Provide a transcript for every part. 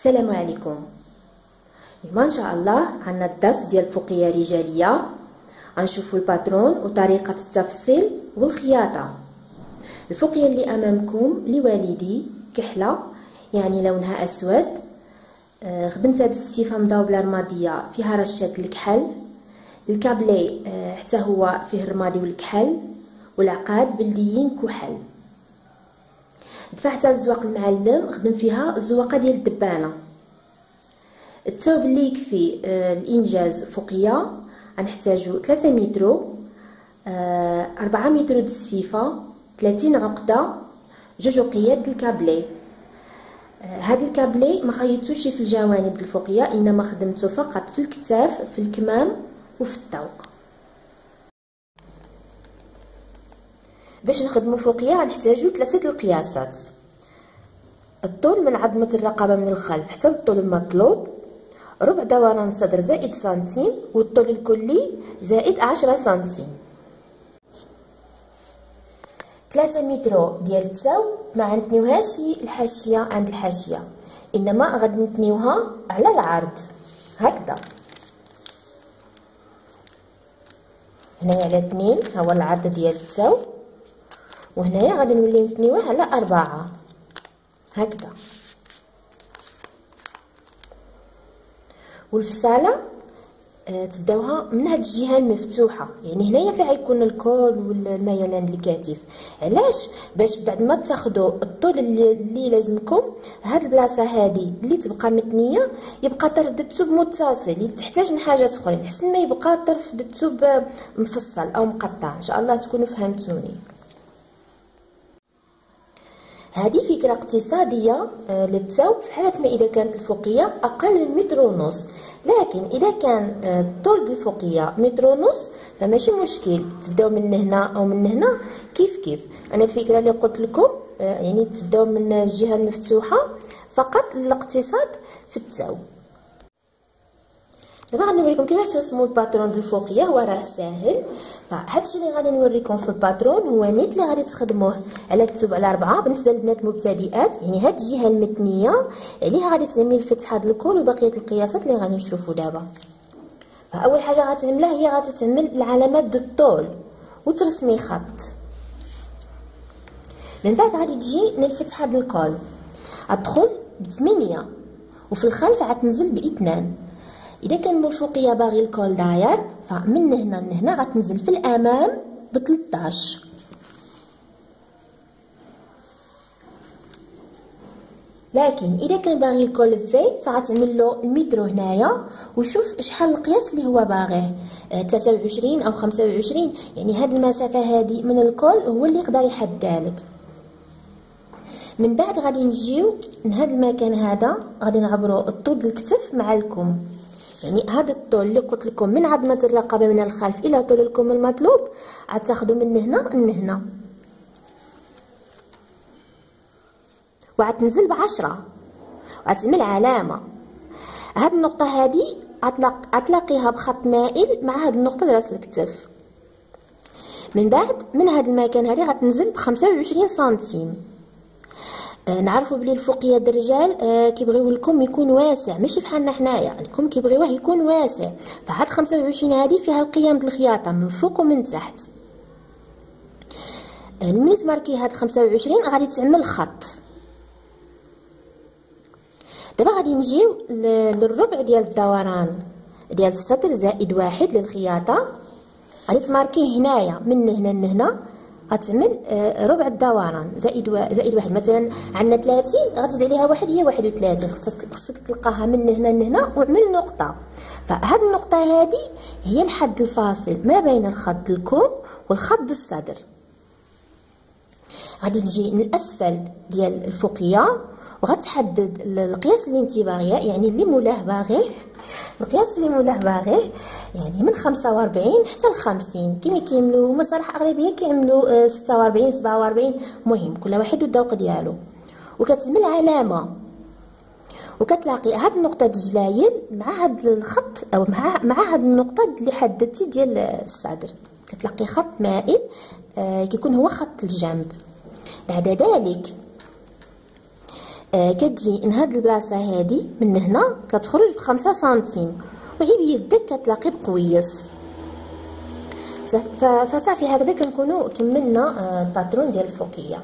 السلام عليكم. اليوم ان شاء الله عندنا الدرس ديال الفوقيه الرجاليه. غنشوفوا الباترون وطريقه التفصيل والخياطه. الفوقيه اللي امامكم لوالدي كحله، يعني لونها اسود. خدمتها بالسفيفه مداوبله رماديه فيها رشه الكحل. الكابلي حتى هو فيه الرمادي والكحل، والعقاد بلديين كحل. دفعت الزواق المعلم، خدم فيها الزواقه ديال الدبانه. الثوب اللي يكفي الانجاز فوقيه غنحتاجو 3 متر، 4 متر د السفيفه، 30 عقده، 2 عقيات الكابلي. هاد الكابلي ما خيطتوش في الجوانب د الفوقيه، انما خدمته فقط في الكتاف، في الكمام وفي الطوق. باش نخدمو فوقيه غنحتاجو 3 القياسات: الطول من عظمه الرقبه من الخلف حتى للطول المطلوب، ربع دوران الصدر زائد سنتيم، والطول الكلي زائد 10 سنتيم. 3 متر ديال الثوب ما غنتنيوهاش الحاشيه عند الحاشيه، انما غادي نتنيوها على العرض هكذا. هنايا على 2 هو العرض ديال الثوب، وهنايا غادي نوليو نتنيوه على 4 هكذا. والفصاله تبداوها من هاد الجهه المفتوحه، يعني هنايا فيها يكون الكول والميلان الكتف. علاش؟ باش بعد ما تاخذوا الطول اللي لازمكم، هاد البلاصه هادي اللي تبقى متنيه يبقى طرف د الثوب متصل. اللي تحتاج لحاجات اخرين حسن ما يبقى طرف د الثوب مفصل او مقطع. ان شاء الله تكونوا فهمتوني. هذه فكرة اقتصادية للثوب في حالة ما إذا كانت الفوقية أقل من 1.5 متر، لكن إذا كان الطول ديال الفوقية 1.5 متر فماشي مشكل، تبداو من هنا أو من هنا كيف. أنا الفكرة اللي قلت لكم يعني تبداو من الجهة المفتوحة فقط للاقتصاد في الثوب. دابا غنوريكم كيفاش ترسموا الباترون ديال الفوقيه. هو راه ساهل. فهادشي اللي غادي نوريكم في الباترون هو نيت اللي غادي تخدموه على الثوب على 4 بالنسبه للبنات المبتدئات. يعني هاد الجهه المتنيه عليها غادي تعملي الفتحه ديال الكول وبقيه القياسات اللي غادي نشوفوا دابا. فاول حاجه غتعملها هي غادي تعمل العلامات ديال الطول وترسمي خط. من بعد غادي تجي للفتحه ديال الكول، غتدخل ب8 وفي الخلف غتنزل ب2. اذا كان الفوقيه باغي الكول داير فمن هنا لهنا غتنزل في الامام ب13. لكن اذا كان باغي الكول في فغتعمل له المترو هنايا وشوف شحال القياس اللي هو باغيه، 23 او 25، يعني هاد المسافه هادي من الكول هو اللي يقدر يحددها لك. من بعد غادي نجيو لهاد المكان هذا، غادي نعبروا الطول ديال الكتف مع الكم. يعني هذا الطول اللي قلت لكم من عظمه الرقبه من الخلف الى طول الكم المطلوب غتاخذوا من هنا لهنا، وغتنزل ب10 وغتعمل علامه. هاد النقطه هادي غتلاقيها بخط مائل مع هاد النقطه ديال راس الكتف. من بعد من هاد المكان هادي غتنزل ب25 سنتيم. نعرفوا بلي الفوقيه د الرجال كيبغيو الكم يكون واسع، ماشي بحالنا حنايا، الكم كيبغيوه يكون واسع. فهاد 25 هذه فيها القيام ديال الخياطه من فوق ومن تحت. ملي تماركي هاد 25 غادي تعمل خط. دابا غادي نجيو للربع ديال الدوران ديال السطر زائد 1 للخياطه. غادي تماركيه هنايا من هنا لهنا، غتعمل ربع الدوران زائد 1. مثلا عندنا 30 غتزيد عليها 1 هي 31. خصك تلقاها من هنا لهنا وعمل نقطه. فهاد النقطه هذه هي الحد الفاصل ما بين الخط الكم والخط الصدر. غادي تجي من الاسفل ديال الفوقيه وغتحدد القياس اللي انت باغيه، يعني اللي مولاه باغيه، القياس اللي مولاه باغيه، يعني من 45 حتى ل 50. كاين اللي كيعملوا، هما صراحه اغلبيه كيعملوا 46 47، المهم كل واحد والذوق ديالو. وكتعمل علامه وكتلاقي هاد النقطه الجلايل مع هاد الخط او مع هاد النقطه اللي حددتي ديال الصدر، كتلاقي خط مائل كيكون هو خط الجنب. بعد ذلك كتجي من هاد البلاصه هادي من هنا كتخرج ب5 سنتيم، وعي بيدك كتلاقي بقويص. فصافي هكذا كنكونوا كملنا الباترون ديال الفوقيه.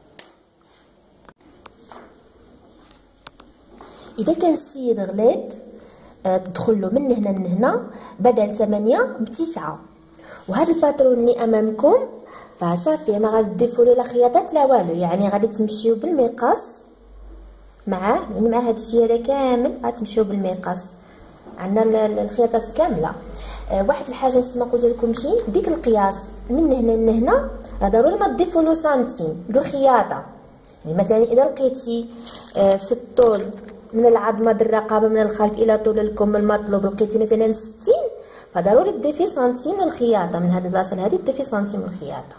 اذا كان السيد غليظ تدخل له من هنا لهنا بدل 8 ب9. وهذا الباترون اللي امامكم فصافي ما غاديفوا له لا خياطات لا والو، يعني غادي تمشيو بالمقاس معاه، يعني مع هذا الشيء هذا كامل غتمشيو بالمقاس، عندنا الخياطات كامله. واحد الحاجه نسمى قلت لكمشي، ديك القياس من هنا لهنا راه ضروري ما تضيفوا له سنتيم د الخياطه. يعني مثلا اذا لقيتي في الطول من العظمه د الرقبه من الخلف الى طول الكم المطلوب لقيتي مثلا 60، فضروري تضيفي سنتيم للخياطه، من هذه البلاصه لهذه تضيفي سنتيم للخياطه.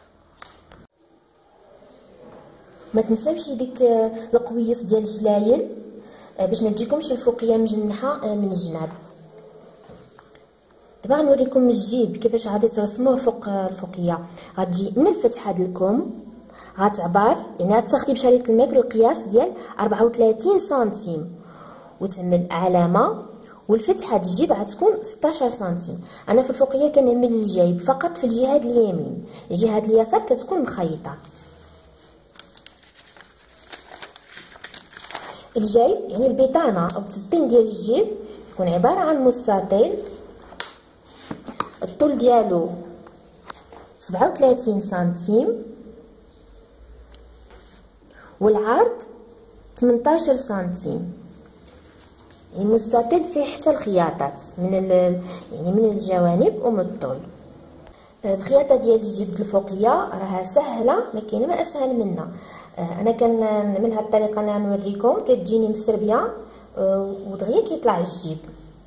ما تنساوش ديك القويص ديال الجلايل باش ما تجيكمش الفوقيه مجنحه من الجناب. دابا غنوريكم الجيب كيفاش غادي ترسموه فوق الفوقيه. غتجي من الفتحه ديال الكم غتعبر، يعني غتاخدي بشريط المتر القياس ديال 34 سنتيم وتعمل علامه، والفتحه ديال الجيب غتكون 16 سنتيم. انا في الفوقيه كنعمل الجيب فقط في الجهه اليمين، الجهه اليسار كتكون مخيطه. الجيب يعني البطانه او التبطين ديال الجيب يكون عباره عن مستطيل، الطول ديالو 37 سنتيم والعرض 18 سنتيم. يعني مستطيل فيه حتى الخياطات من يعني من الجوانب ومن الطول. الخياطه ديال الجيب الفوقيه راها سهله، ما كاين ما اسهل منها. انا كنعمل هاد الطريقه اللي غنوريكم، كتجيني مسربيه ودغيا كيطلع الجيب.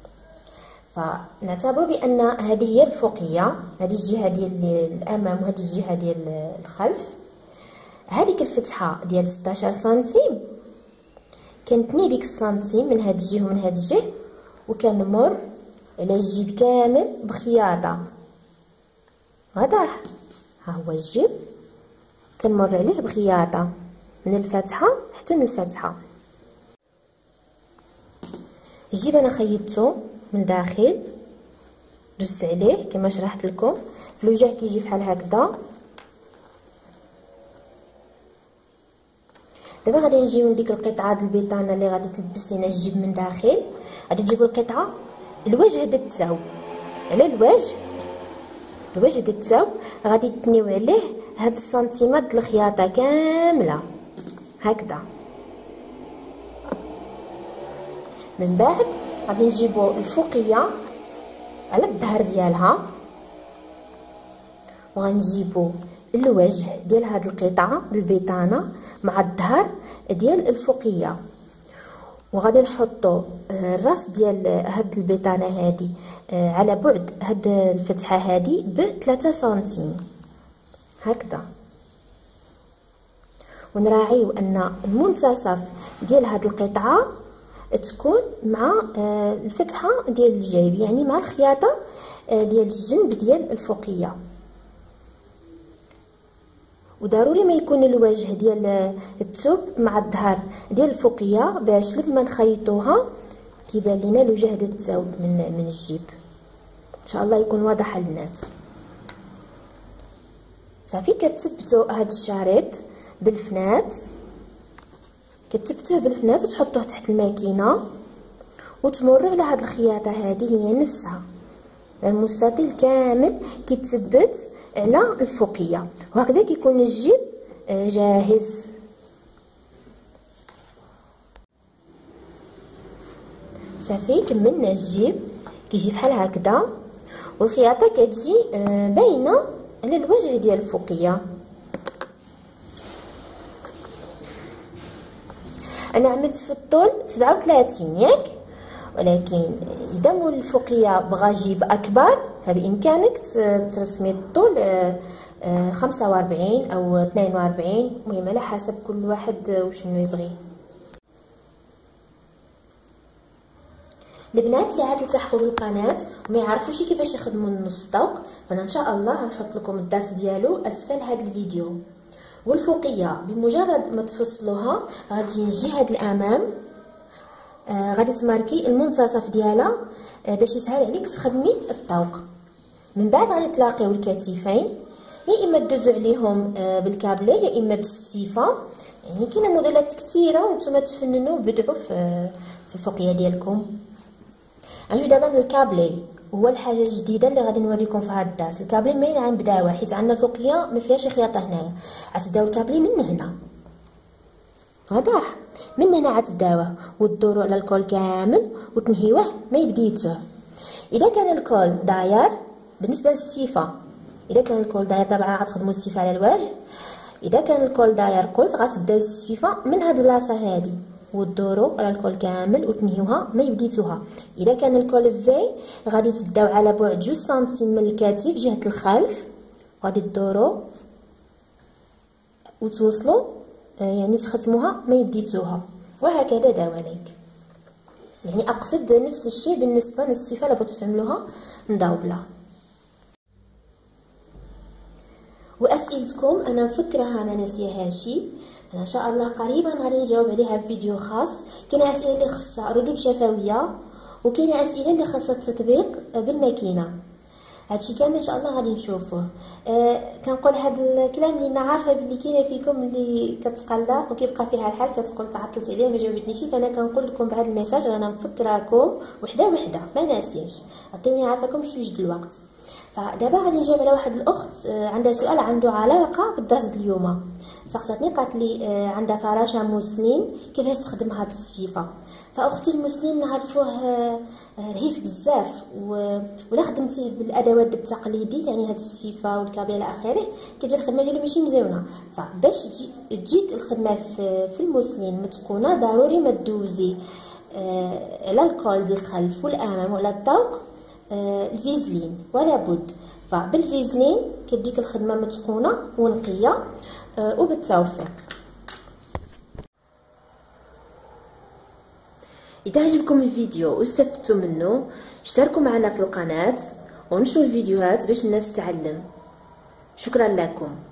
فنعتبر بان هذه هي الفوقيه، هذه الجهه ديال الامام وهذه الجهه ديال الخلف. هذيك الفتحه ديال 16 سنتيم كنتني ديك السنتيم من هاد الجهه ومن هاد الجهه، وكنمر على الجيب كامل بخياطه. واضح؟ ها هو الجيب كنمر عليه بخياطه من الفتحه حتى للفتحه. الجيب انا خيطته من داخل، دزت عليه كما شرحت لكم. في الوجه كيجي بحال هكذا. دابا غادي نجيو لديك القطعه د البيطانه اللي غادي تلبس لينا الجيب من داخل. غادي تجيبوا القطعه الوجه د التاو، على الوجه د التاو غادي تنيو عليه هاد السنتيمات د الخياطه كامله هكذا. من بعد غادي نجيبو الفوقيه على الظهر ديالها، وغنجيبو الوجه ديال هاد القطعه ديال البيطانه مع الظهر ديال الفوقيه، وغادي نحطو الراس ديال هاد البيطانه هادي على بعد هاد الفتحه هادي ب3 سنتيم هكذا. ونراعيو ان المنتصف ديال هاد القطعه تكون مع الفتحه ديال الجيب، يعني مع الخياطه ديال الجنب ديال الفوقيه. وضروري ما يكون الوجه ديال الثوب مع الظهر ديال الفوقيه باش لما نخيطوها كيبان لينا الوجه ديال الثوب من الجيب. ان شاء الله يكون واضح البنات. صافي كتثبتوا هذا الشريط بالفنات، كتثبتوه بالفنات وتحطوه تحت الماكينه وتمروا على هذه الخياطه. هذه هي نفسها المستطيل كامل كيتثبت على الفوقيه، وهكذا كيكون الجيب جاهز. صافي كملنا الجيب، كيجي بحال هكذا، والخياطه كتجي باينه على الوجه ديال الفوقيه. انا عملت في الطول 37 ياك، ولكن اذا مول الفوقيه بغى جيب اكبر فبامكانك ترسمي الطول 45 او 42، المهم على حسب كل واحد وشنو يبغي. البنات اللي عاد يلتحقوا بالقناه وما يعرفوش كيفاش يخدموا النص طوق، فانا ان شاء الله غنحط لكم الدرس ديالو اسفل هذا الفيديو. والفوقيه بمجرد ما تفصلوها غادي نجي هاد الامام، غادي تماركي المنتصف ديالها باش يسهل عليك تخدمي الطوق. من بعد غادي تلاقيو الكتفين، يا اما دوزو عليهم بالكابله يا اما بالسفيفه، يعني كاينه موديلات كثيره وانتم تفننوا وبدعوا في الفوقيه ديالكم. نجيو دابا للكابلي، هو الحاجه الجديده اللي غادي نوريكم في هذا الدرس. الكابلي ما غنبداوها حيت عندنا الفوقيه ما فيهاش خياطه هنايا، غتبداو الكابلي من هنا، واضح؟ من هنا غتبداوه وتدوروا على الكول كامل وتنهيوه ما يبديتوه. اذا كان الكول داير بالنسبه للسفيفه، اذا كان الكول داير طبعا غتخدموا السفيفه على الوجه، اذا كان الكول داير قلت غتبداو السفيفه من هاد البلاصه هادي وتدوروا على الكول كامل وتنهيوها ما يبديتوها. اذا كان الكول في غادي تبداو على بعد 2 سنتيم من الكتف جهه الخلف، غادي تدوروا وتوصلوا يعني تختموها ما يبديتوها، وهكذا دواليك. يعني اقصد نفس الشيء بالنسبه للسفيفه اللي بغيتو تعملوها مداوبله. واسئلتكم انا مفكرها ما ناسيهاش، انا ان شاء الله قريبا غادي نجاوب عليها في فيديو خاص. كاينه اسئله اللي خاصها ردود شفويه، وكاينه اسئله اللي خاصها التطبيق بالماكينه. هادشي كامل ان شاء الله غادي نشوفوه. كنقول هاد الكلام اللي انا عارفه بلي كاينه فيكم اللي كتقلق وكيبقى فيها الحال كتقول تعطلت عليا ما جاوبتنيش، فانا كنقول لكم بهذا الميساج رانا مفكراكم وحده ما ناسياش، عطيوني عافاكم شويه د الوقت. فدابا غادي نجاوب على واحد الاخت عندها سؤال عنده علاقه بالدرس اليوم. سقساتني قالت لي عندها فراشه مسنين كيفاش تخدمها بالسفيفه. فاختي المسنين نعرفوه رهيف بزاف، ولا خدمتي بالادوات التقليدي يعني هاد السفيفه والكابل الى اخره كتجي الخدمه ديالو ماشي مزيونه. فباش تجيك الخدمه في المسنين متقونه ضروري ما تدوزي على الكول ديال الخلف والامام وعلى الطوق الفيزلين ولا بد. فبالفيزلين كتجيك الخدمه متقونه ونقيه وبالتوفيق. اذا عجبكم الفيديو واستفدتوا منه اشتركوا معنا في القناه ونشروا الفيديوهات باش الناس تتعلم. شكرا لكم.